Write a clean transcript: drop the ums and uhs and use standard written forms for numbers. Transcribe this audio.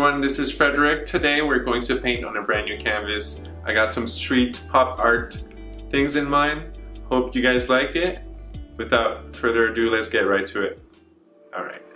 everyone, this is Frederick. Today we're going to paint on a brand new canvas. I got some street pop art things in mind. Hope you guys like it. Without further ado, let's get right to it. Alright.